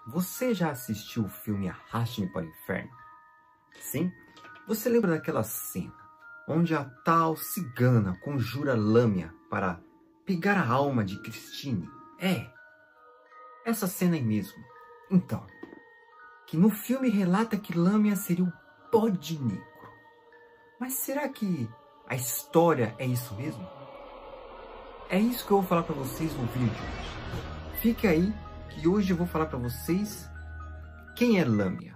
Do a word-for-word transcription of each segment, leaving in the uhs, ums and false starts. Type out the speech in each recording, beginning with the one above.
Você já assistiu o filme Arraste-me para o Inferno? Sim? Você lembra daquela cena onde a tal cigana conjura Lâmia para pegar a alma de Christine? É, essa cena aí mesmo. Então, que no filme relata que Lâmia seria o bode negro. Mas será que a história é isso mesmo? É isso que eu vou falar para vocês no vídeo de hoje. Fique aí, que hoje eu vou falar para vocês quem é Lâmia.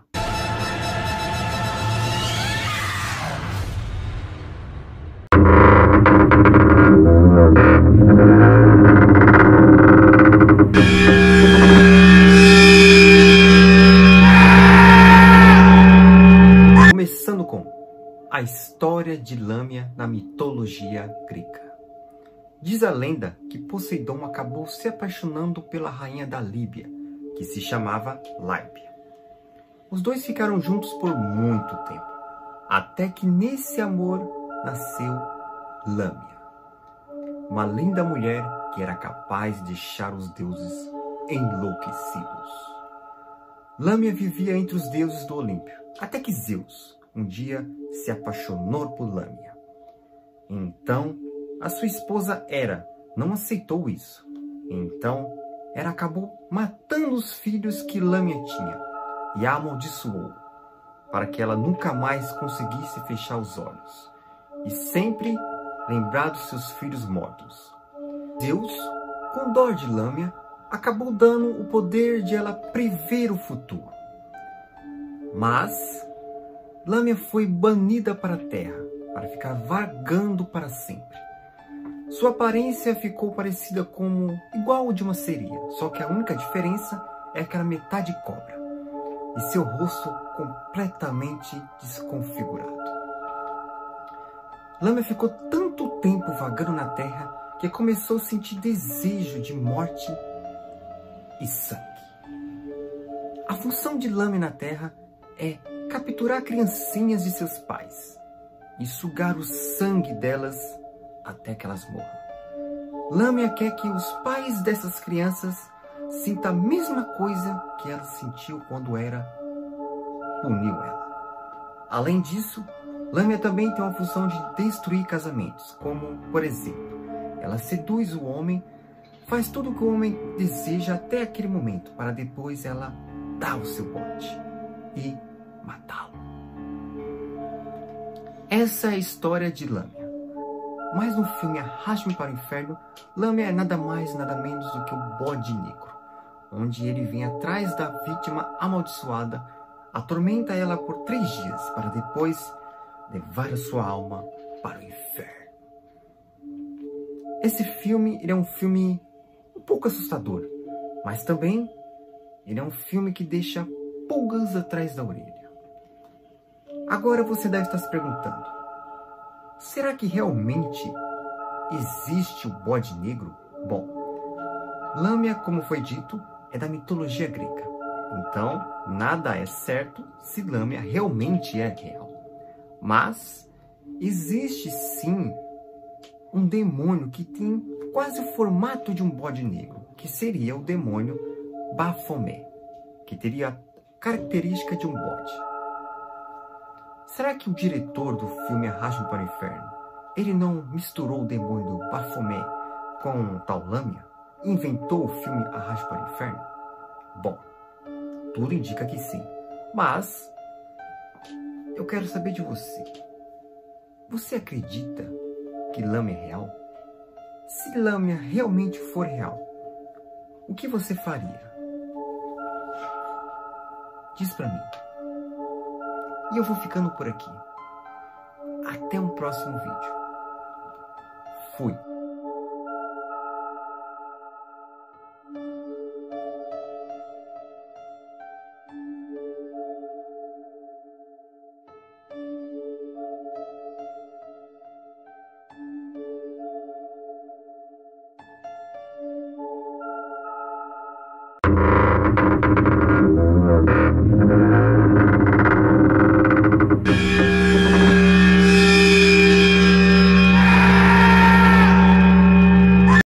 Começando com a história de Lâmia na mitologia grega. Diz a lenda que Poseidon acabou se apaixonando pela rainha da Líbia, que se chamava Láibia. Os dois ficaram juntos por muito tempo, até que nesse amor nasceu Lâmia, uma linda mulher que era capaz de deixar os deuses enlouquecidos. Lâmia vivia entre os deuses do Olímpio, até que Zeus um dia se apaixonou por Lâmia. Então, a sua esposa Hera não aceitou isso. Então, Hera acabou matando os filhos que Lâmia tinha e a amaldiçoou, para que ela nunca mais conseguisse fechar os olhos e sempre lembrar dos seus filhos mortos. Zeus, com dó de Lâmia, acabou dando o poder de ela prever o futuro. Mas Lâmia foi banida para a terra, para ficar vagando para sempre. Sua aparência ficou parecida como igual de uma sereia, só que a única diferença é que era metade cobra, e seu rosto completamente desconfigurado. Lâmia ficou tanto tempo vagando na terra que começou a sentir desejo de morte e sangue. A função de Lâmia na terra é capturar criancinhas de seus pais e sugar o sangue delas até que elas morram. Lâmia quer que os pais dessas crianças sintam a mesma coisa que ela sentiu quando Hera puniu ela. Além disso, Lâmia também tem uma função de destruir casamentos, como, por exemplo, ela seduz o homem, faz tudo o que o homem deseja até aquele momento, para depois ela dar o seu bote e matá-lo. Essa é a história de Lâmia. Mas no filme Arraste-me para o Inferno, Lâmia é nada mais nada menos do que o bode negro, onde ele vem atrás da vítima amaldiçoada, atormenta ela por três dias, para depois levar a sua alma para o inferno. Esse filme ele é um filme um pouco assustador, mas também ele é um filme que deixa pulgas atrás da orelha. Agora você deve estar se perguntando, será que realmente existe o bode negro? Bom, Lâmia, como foi dito, é da mitologia grega. Então, nada é certo se Lâmia realmente é real. Mas existe sim um demônio que tem quase o formato de um bode negro, que seria o demônio Baphomet, que teria a característica de um bode. Será que o diretor do filme Arraste-me para o Inferno, ele não misturou o demônio do Baphomet com o tal Lâmia e inventou o filme Arraste para o Inferno? Bom, tudo indica que sim. Mas eu quero saber de você. Você acredita que Lâmia é real? Se Lâmia realmente for real, o que você faria? Diz pra mim. E eu vou ficando por aqui. Até um próximo vídeo. Fui. Thank you.